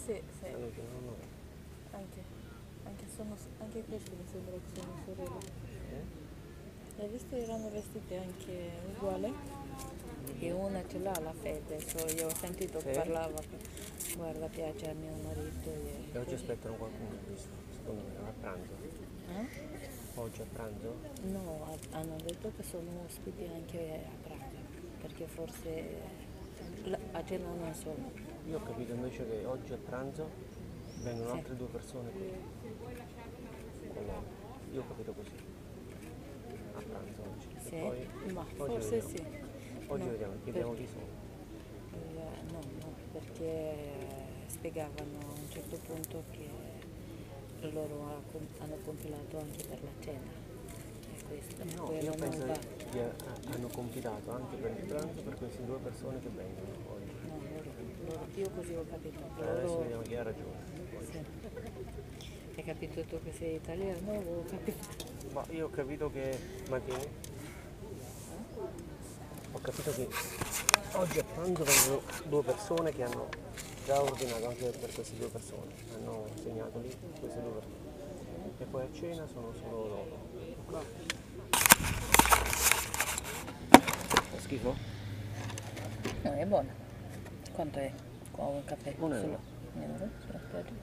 Sì, sì. Stanno vicino a noi. Anche questi mi sembra che sono sorelle. Eh? Hai visto erano vestiti anche uguali? E una ce l'ha la fede, io ho sentito che Sì? parlava che guarda piace a mio marito E oggi aspettano qualcuno, ho visto, secondo me, a pranzo. Eh? Oggi a pranzo? No, hanno detto che sono ospiti anche a Praga, perché forse a cena non sono. Io ho capito invece che oggi a pranzo vengono Sì. altre due persone qui con loro. Io ho capito così. A pranzo oggi. Sì? E poi Ma oggi forse vediamo. sì. Oggi No, vediamo, chiediamo chi sono. no, perché spiegavano a un certo punto che loro hanno compilato anche per la cena. E questo, No, quella io non penso va. che hanno compilato anche per il pranzo per queste due persone che vengono oggi. No, io così ho capito. Adesso Loro, vediamo chi ha ragione. sì. Hai capito tu che sei italiano? Ho capito. Ma io ho capito che. Ma che. Ho capito che oggi a pranzo vengono due persone che hanno già ordinato anche per queste due persone. Hanno segnato lì queste due persone. E poi a cena sono solo loro. Ok? È schifo? No, è buona. Quanto è? Qua un caffè? €1. Solo un euro? Sulla spiaggia?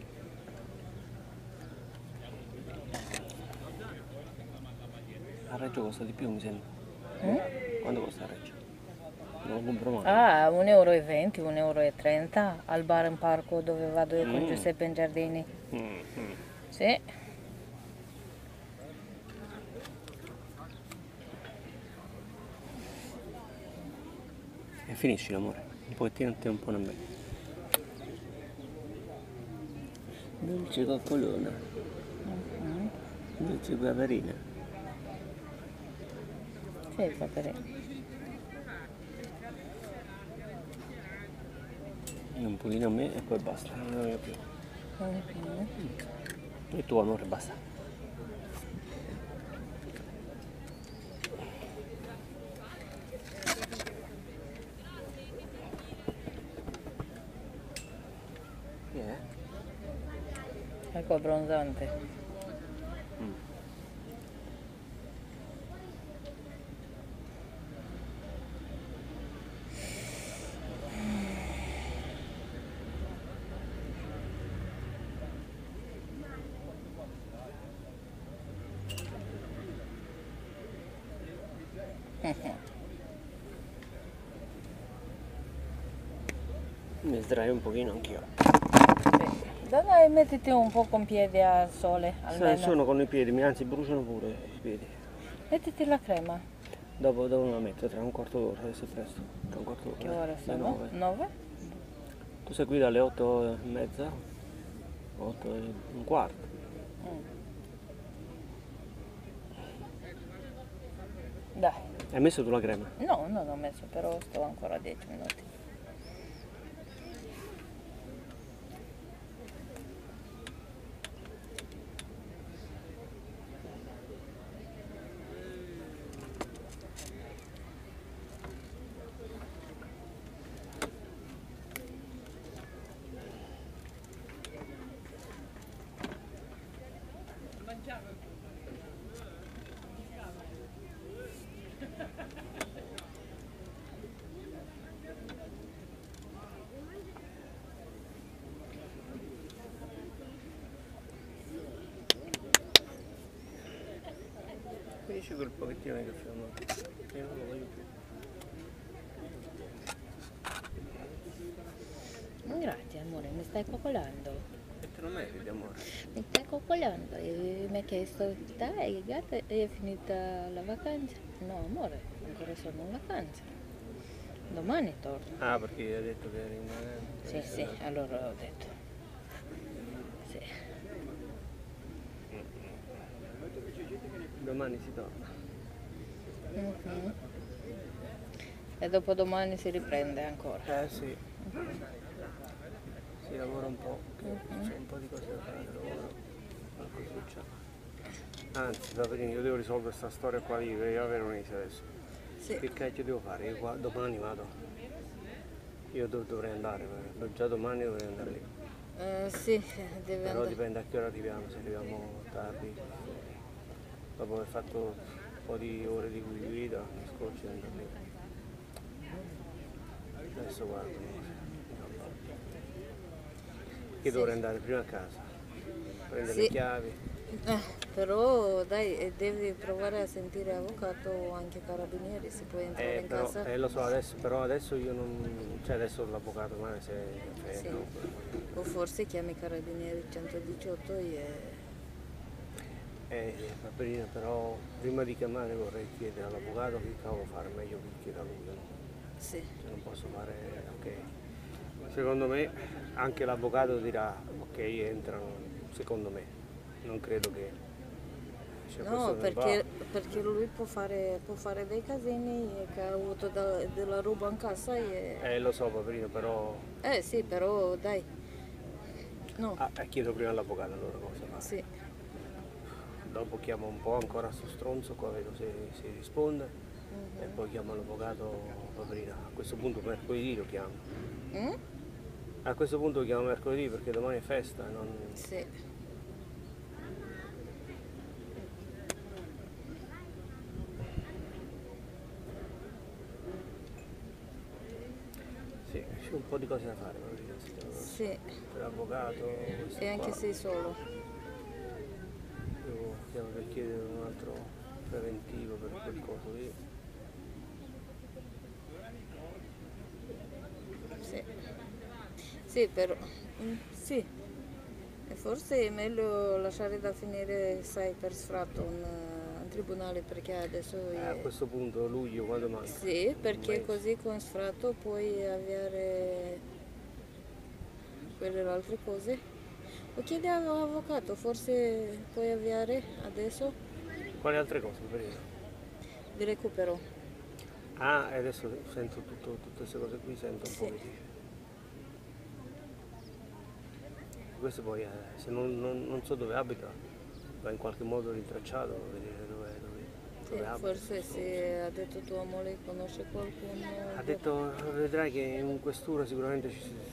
A Reggio costa di più mi sembra. Quanto costa a Reggio? Non lo compro mai. Ah, 1,20 euro, 1,30 euro al bar in parco dove vado io con Giuseppe in Giardini. Sì. E finisci l'amore. Un pochettino a te, un po' a me. Dolce coccolona. Dolce paperina. Sì, paperino. Un pochino a me e poi basta, non ne voglio più. E tu amore, basta. Che è? Ecco abbronzante. Mi sdraio un pochino anch'io. Dai, mettiti un po' con piedi al sole, almeno. Sono con i piedi, anzi bruciano pure i piedi. Mettiti la crema. Dopo me la metto, tra un quarto d'ora, adesso è presto. Tra un quarto d'ora. Che ore Le sono? 9. 9? Tu sei qui dalle 8:30? 8:15. Dai. Hai messo tu la crema? No, non ho messo, però sto ancora 10 minuti. Finisci quel pochettino di caffè, amore. Io non lo voglio più. Grazie amore, mi stai coccolando. E te lo meriti, amore. Mi stai coccolando e mi hai chiesto, dai gatta, è finita la vacanza? No amore, ancora sono in vacanza. Domani torno. Ah, perché hai detto che eri in Sì, sì, allora ho detto. Sì. Domani si torna. E dopodomani si riprende ancora. Sì. Si lavora un po', c'è un po' di cose da fare, lavoro, qualcosa. Anzi, Paperini, io devo risolvere questa storia qua di a Veronese adesso. Sì. Che cacchio devo fare? Io qua domani vado. Io dovrei andare, già domani dovrei andare lì. Sì, deve Però andare. dipende a che ora arriviamo, se arriviamo tardi, dopo aver fatto un po' di ore di guida, mi scoccio di andare lì. Adesso guardo, che Sì, dovrei andare prima a casa, prendere le sì. chiavi. Però dai, devi provare a sentire avvocato o anche carabinieri, se puoi entrare in Però, casa. lo so adesso, però adesso io non, cioè adesso l'avvocato magari se è Sì. fermo. O forse chiami i carabinieri 118 Va bene, però prima di chiamare vorrei chiedere all'avvocato che cavolo fare, meglio che chieda lui, no? Sì. Cioè non posso fare, ok. Secondo me anche l'avvocato dirà, ok, entrano, secondo me. Non credo che sia No, questo va. perché lui può fare dei casini che ha avuto della roba in casa Lo so, Paperino, però sì, però dai. No, chiedo prima all'avvocato allora cosa fare. sì. Dopo chiamo un po' ancora sto stronzo, qua vedo se si risponde e poi chiamo l'avvocato Paperino. A questo punto mercoledì lo chiamo. Mm? A questo punto lo chiamo mercoledì perché domani è festa, non... Sì. Sì, c'è un po' di cose da fare, Paperino, Sì. per l'avvocato, questo E anche qua. sei solo. Devo chiamo per chiedere un altro preventivo per quel coso lì. Sì. Sì, però. Sì. E forse è meglio lasciare da finire, sai, per sfratto un tribunale perché adesso A è... questo punto luglio quando manca? Sì, Un perché mese. così con sfratto puoi avere quelle altre cose. O chiedi all'avvocato, forse puoi avviare adesso Quali altre cose, Paperino? di recupero. Ah, e adesso sento tutte queste cose qui, sento un po' Sì, che dice. Questo poi, se non so dove abita, va in qualche modo rintracciato, vedere sì, dove abita. forse se ha detto tua moglie conosce qualcuno. Ha detto, vedrai che in questura sicuramente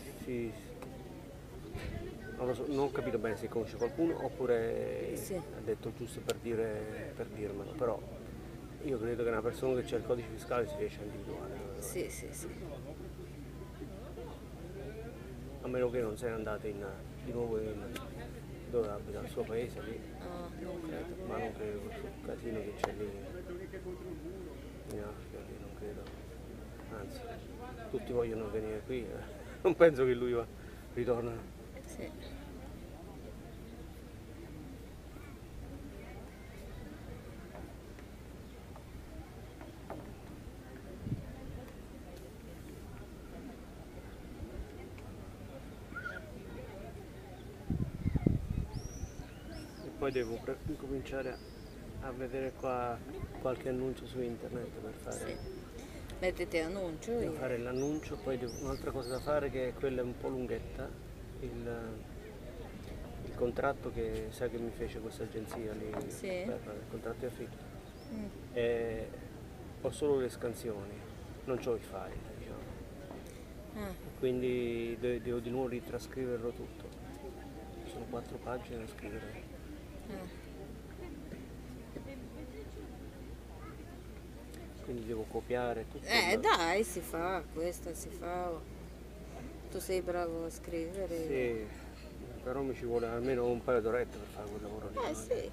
non lo so, non ho capito bene se conosce qualcuno oppure Sì, ha detto giusto per dirmelo, però io credo che una persona che c'è il codice fiscale si riesce a individuare. sì, sì, sì. A meno che non se ne andate di nuovo dove abita, il suo paese lì, Ah, non credo. ma non credo questo casino che c'è lì in Africa, lì non credo. Anzi, tutti vogliono venire qui, non penso che lui ritorna. Sì. E poi devo cominciare a vedere qua qualche annuncio su internet Sì. Mettete annuncio devo e... fare l'annuncio, poi un'altra cosa da fare che quella è un po' lunghetta, il contratto che sa che mi fece questa agenzia lì Sì. per il contratto di affitto. Mm. E ho solo le scansioni, non ho i file, diciamo. Ah, Quindi devo di nuovo ritrascriverlo tutto. Sono 4 pagine da scrivere. ah. Quindi devo copiare tutto Dai, si fa, questa si fa. Tu sei bravo a scrivere. Sì, però mi ci vuole almeno un paio d'orette per fare quel lavoro lì. Sì.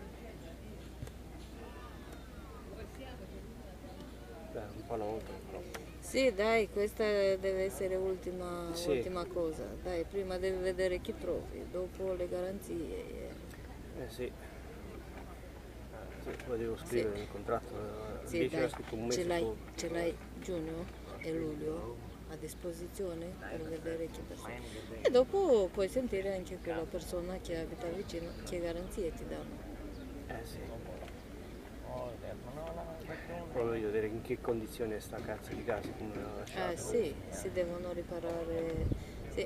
Beh, un po' alla volta, però. Sì, dai, questa deve essere Sì, ultima cosa. Dai, prima devi vedere chi trovi, dopo le garanzie. sì. Sì, poi devo Sì, scrivere nel contratto. sì, Lì c'era dai, scritto un mese solo. ce l'hai giugno e luglio a disposizione per vedere che persona. E dopo puoi sentire anche quella persona che abita vicino, che garanzie ti danno. Sì. Proprio voglio vedere in che condizione è sta cazzo di casa, come l'ho lasciata. Sì, si devono riparare. Sì.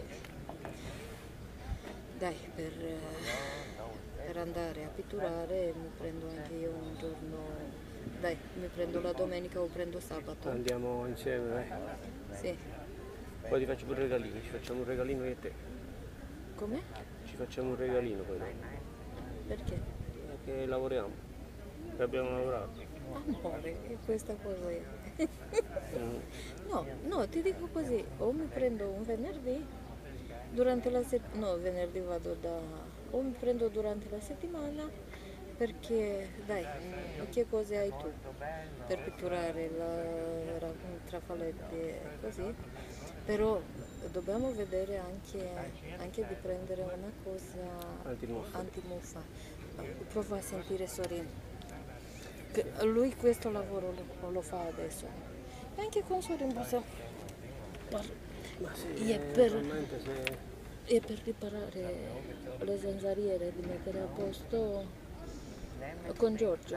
Dai, per andare a pitturare mi prendo anche io un giorno. Dai, mi prendo la domenica o prendo sabato. Andiamo insieme, Sì. Poi ti faccio pure regalini, ci facciamo un regalino io e te. Come? Ci facciamo un regalino poi dopo. Perché? Perché lavoriamo. E abbiamo lavorato. Amore, e questa cosa è. Mm. No, no, ti dico così, o mi prendo un venerdì, durante la settimana, no, venerdì vado da, o mi prendo durante la settimana, perché, dai, che cose hai tu per pitturare trafaletti e così, però dobbiamo vedere anche di prendere una cosa Antimuffa. antimuffa. Prova a sentire Sorin. Lui questo lavoro lo fa adesso. E anche con Sorin Busa. Guarda, Ma sì, e per, realmente se... e per riparare le zanzariere, di mettere a posto con Giorgio.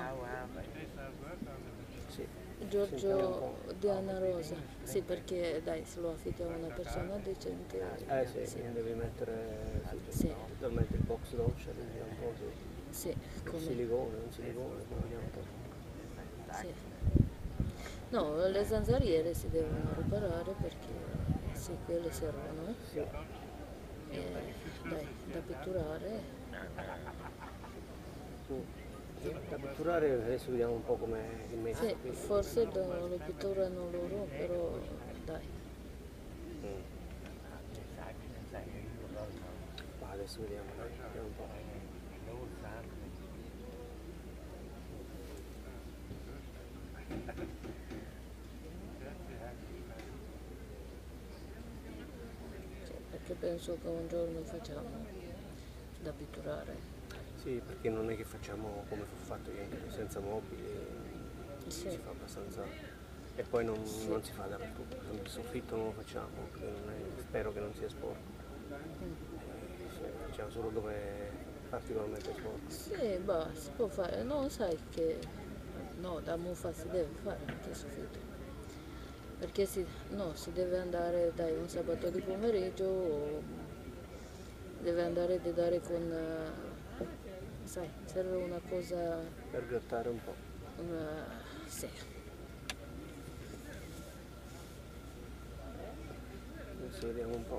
Sì, sentiamo un Giorgio po'. di Anna Rosa. Sì, perché dai, se lo affitti a una persona decente. Sì, Sì, devi mettere sì, totalmente il box doccia, quindi un po' sì, il come, silicone, un silicone, poi vediamo un po'. sì. No, le zanzariere si devono riparare perché sì, quelle servono. Sì, E, dai, da pitturare. da pitturare adesso vediamo un po' come è messo Sì, qui. forse lo pitturano loro, però dai. Mm. Ma adesso vediamo, dai, vediamo un po'. Sì, perché penso che un giorno facciamo da pitturare. Sì, perché non è che facciamo come fu fatto ieri, senza mobili, Sì, si fa abbastanza... E poi non si fa dappertutto, per esempio il soffitto non lo facciamo, perché spero che non sia sporco. Facciamo solo dove è particolarmente sporco. sì, bah, si può fare. No, sai che no, da muffa si deve fare anche il soffitto. Perché si deve andare, dai, un sabato di pomeriggio, o deve andare a dare con, sai, serve una cosa, Per grattare un po'. sì. Adesso vediamo un po'.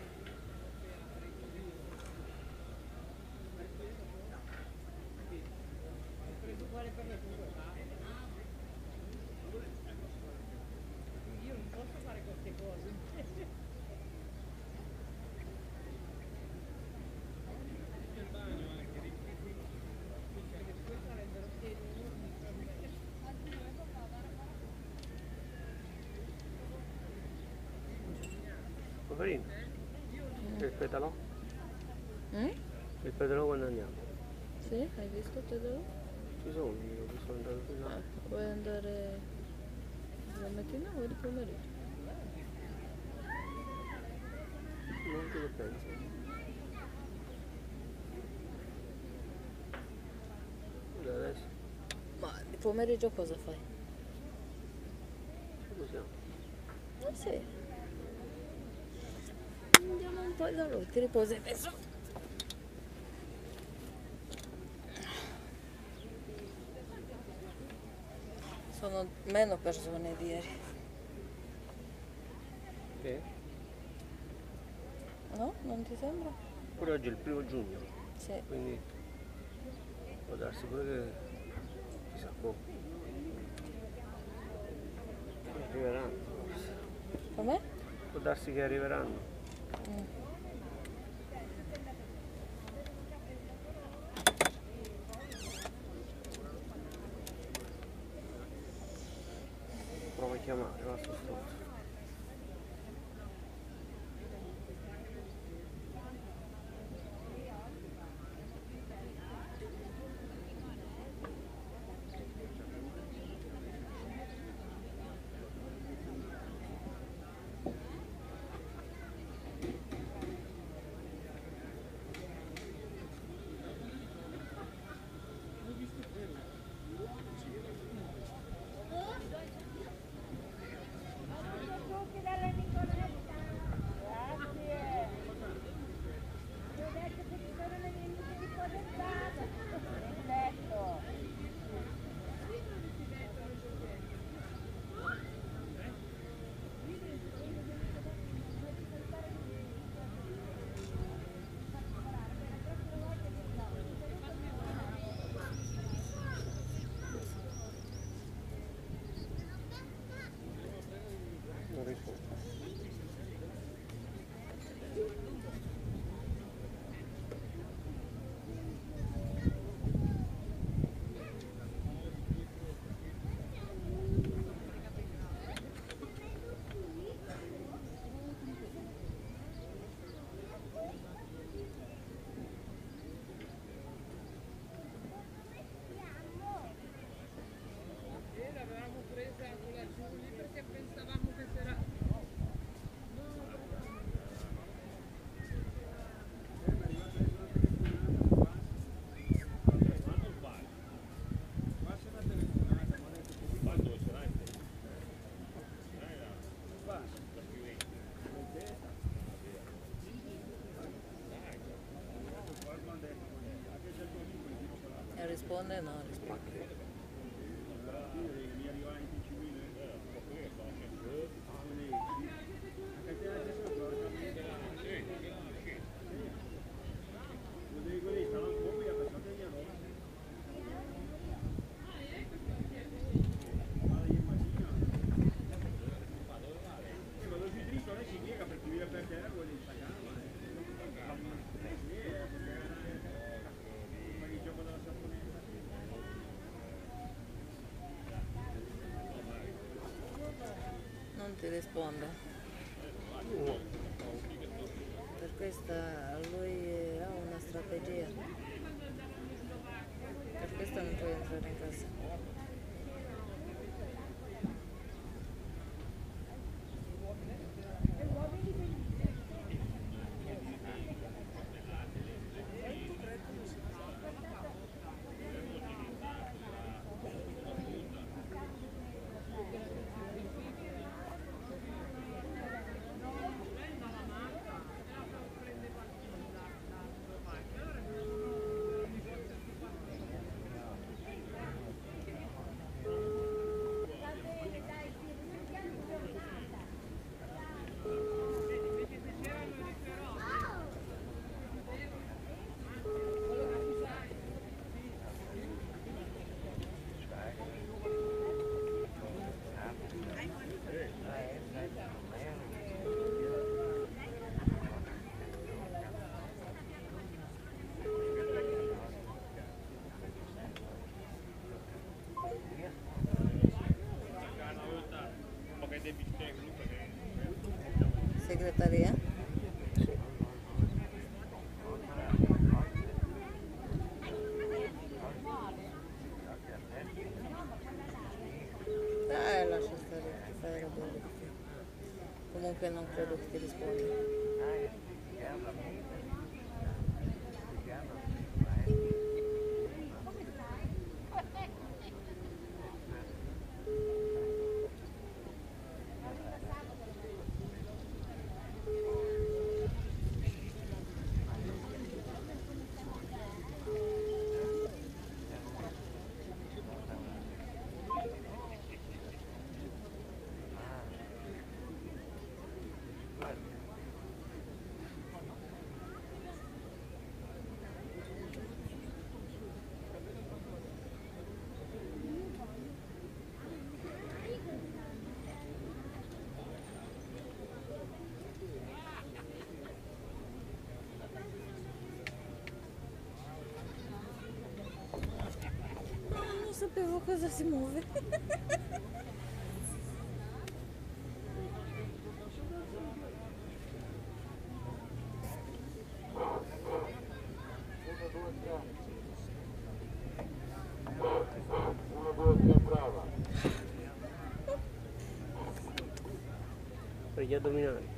Poverino, e il pedalò? Mm? Il pedalò quando andiamo? Sì, hai visto te devo? Ci sono, io sono andato fino là. Vuoi andare la mattina o di pomeriggio? Non che penso. Da adesso Ma di pomeriggio cosa fai? ci possiamo. Ah sì. Andiamo un po' da lui, ti riposi adesso. Sono meno persone di ieri, Che? no? Non ti sembra? Pure oggi è il 1° giugno, Sì. quindi può darsi pure che chissà boh. Arriveranno. Com'è? Può darsi che arriveranno. Mm. Prova a chiamare, va sto stronzo. risponde, no risponde. Non ti risponde. No. Per questa lui ha una strategia. Per questo non puoi entrare in casa. Segreteria? Lascia stare, fai roba di più. Comunque non credo che ti risponda. Non sapevo cosa si muove. Per gli addominali.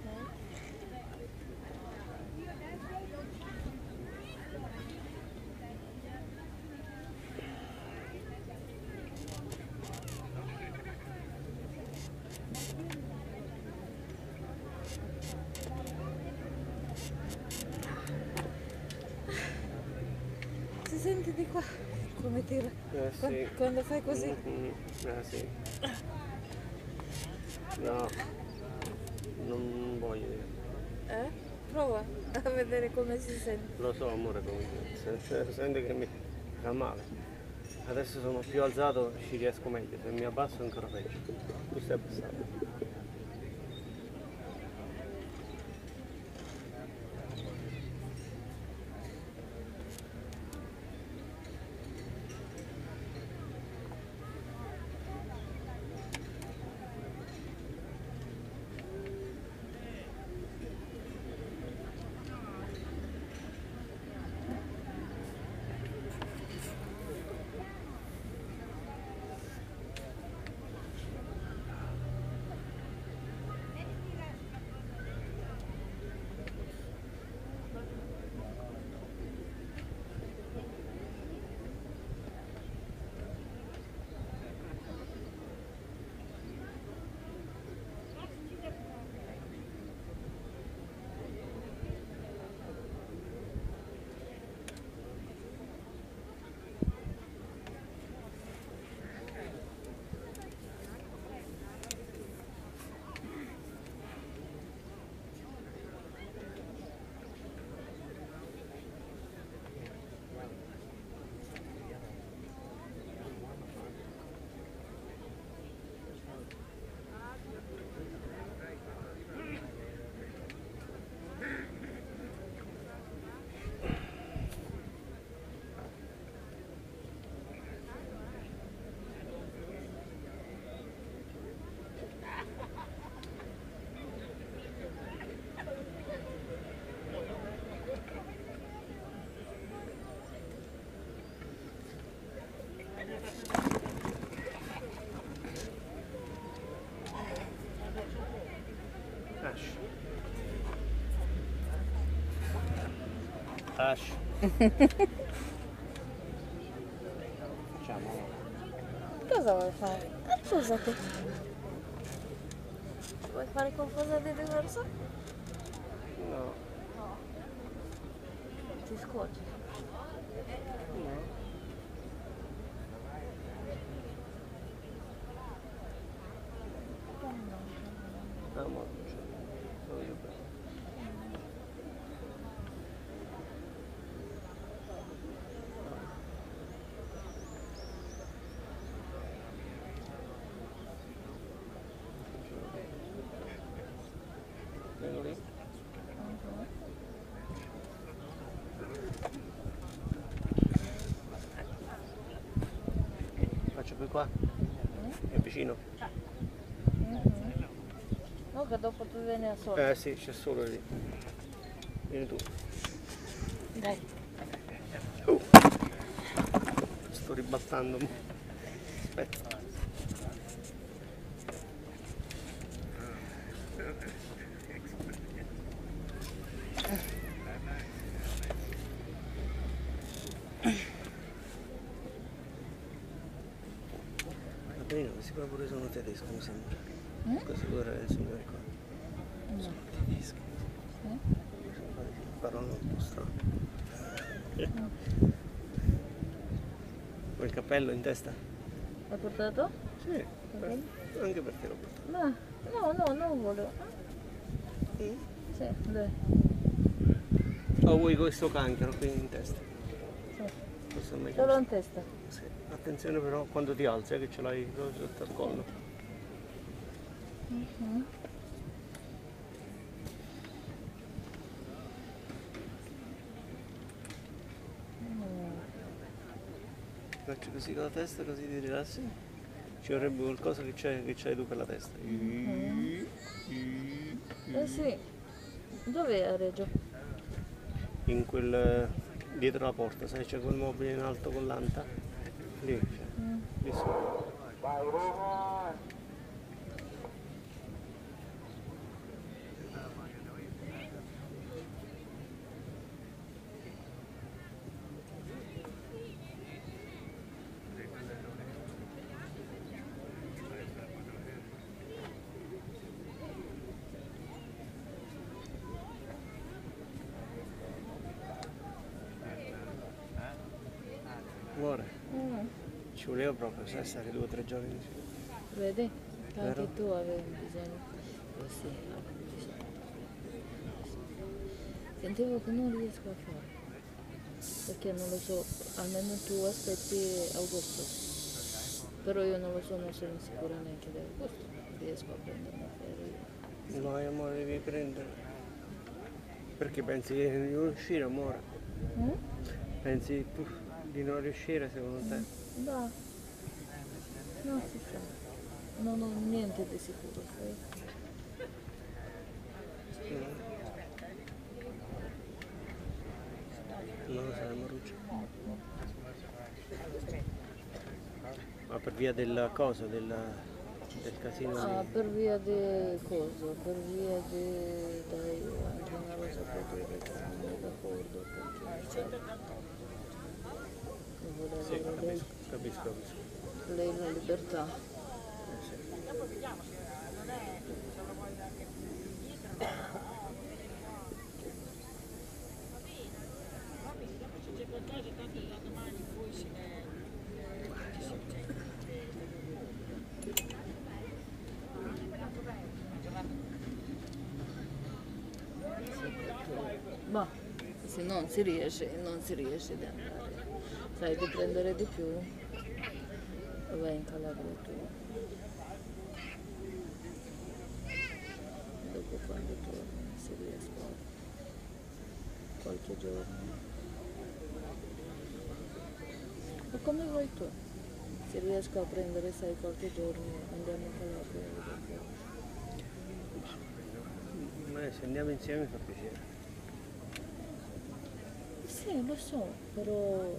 Si sente di qua come tira Sì. quando fai così. Sì. No, non voglio dire. Prova a vedere come si sente. Lo so amore come sente che mi fa male. Adesso sono più alzato, ci riesco meglio, se mi abbasso è ancora peggio. Tu stai abbassato. Ash. Ash. Facciamo. Cosa vuoi fare? Accusati. Vuoi fare qualcosa di diverso? No. Ti scocci. No. No, ma voglio bene. Vengo lì. Faccio più qua? È vicino? No, che dopo tu vieni a solo. Sì, c'è solo lì. Vieni tu. Dai. Sto ribaltando. Aspetta. Caterina, questi qua pure sono tedeschi, mi sembra. Questi pure il signore qua. Sono tedeschi. Parlano un po' strano. Con il cappello in testa? L'hai portato? Sì, anche per te l'ho portato. No, non volevo. Sì, dai. O vuoi questo canchero qui in testa? Sì. Questo è meglio. Solo in testa. Sì. Attenzione però quando ti alzi che ce l'hai sotto al collo. Faccio così con la testa così ti rilassi. Ci vorrebbe qualcosa che c'hai tu per la testa. Eh sì. Dov'è a Reggio? In quel dietro la porta, sai c'è quel mobile in alto con l'anta? Lì, lì sopra. Amore, ci voleva proprio, sai, stare 2 o 3 giorni insieme. Vedi? Che anche Vero? tu avevi bisogno. Sì, avevo bisogno. Sentivo che non riesco a fare. Perché non lo so, almeno tu aspetti agosto. Però io non lo so, non sono sicura neanche di agosto. Riesco a prendere una ferie. No, amore, devi prendere. Perché pensi di non riuscire, amore? Pensi di non riuscire secondo te? No, non si sa. Non ho niente di sicuro, sai? Non lo sai, Maruccio. Ma per via della cosa, del casino di... Per via di cosa? Per via di... Dai, anche una cosa per dire che non è d'accordo perché non voleva Sì, lei, capisco. lei la libertà. Sì. Ma se non si riesce ad andare. Sai di prendere di più, vai in Calabria tu. Dopo quando torni si riesce qualche giorno. O come vuoi tu? Se riesco a prendere, sai, qualche giorno andiamo in Calabria. Ma se andiamo insieme mi fa piacere. Sì, lo so, però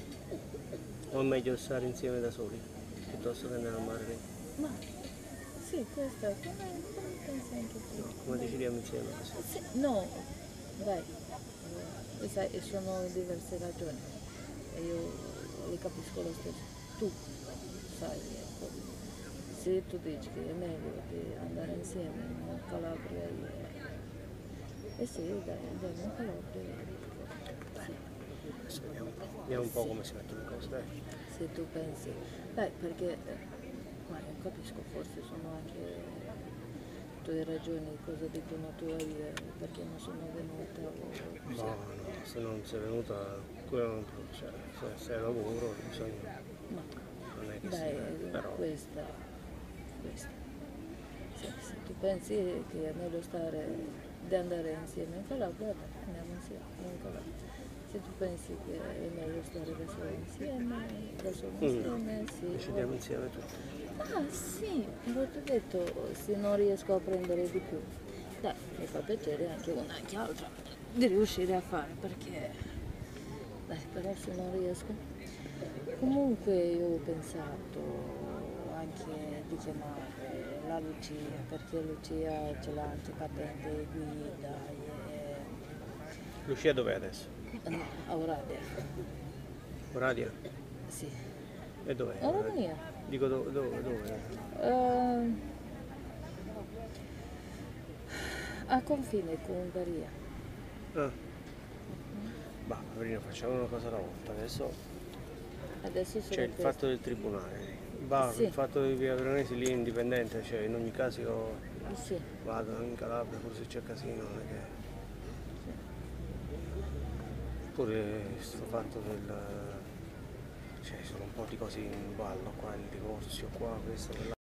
O è meglio stare insieme da soli, piuttosto che andare al mare lì. ma Sì, questa, come pensi anche tu? Come decidiamo insieme così? Sì, no, dai, sai, sono diverse ragioni e io le capisco lo stesso. Tu sai, ecco, se tu dici che è meglio di andare insieme in Calabria e sì, dai, andiamo in Calabria. Sì. Adesso vediamo un po' come si mettono le cose, dai. Se tu pensi, dai, perché, ma io capisco, forse sono anche tue ragioni, cosa dicono tuoi, perché non sono venuta o così. No, se non sei venuta, quello non, cioè, se sei al lavoro bisogna, Ma non è che dai, sia, però questa. Se tu pensi che è meglio di andare insieme in Calabria, dai, andiamo insieme in Calabria. Se tu pensi che è meglio stare da solo insieme, sì. decidiamo insieme tutto. Ah sì, però ti ho detto, se non riesco a prendere di più, dai, mi fa piacere anche una anche altra di riuscire a fare, perché, dai, però se non riesco. Comunque io ho pensato anche di chiamare la Lucia, perché Lucia ce l'ha anche patente guida Lucia dov'è adesso? a Oradea. Oradia? Sì, E dov'è? a Romania. Dico dove? A confine con Ungheria. Ah. Bah, Paperino, facciamo una cosa alla volta. Adesso sono C'è il queste. fatto del tribunale. Bah, Sì. il fatto di Via Veronesi lì è indipendente, cioè in ogni caso io Sì, vado in Calabria, pure se c'è casino, non è che. Pure questo fatto del. Cioè sono un po' di cose in ballo qua, il divorzio qua, questo, quella.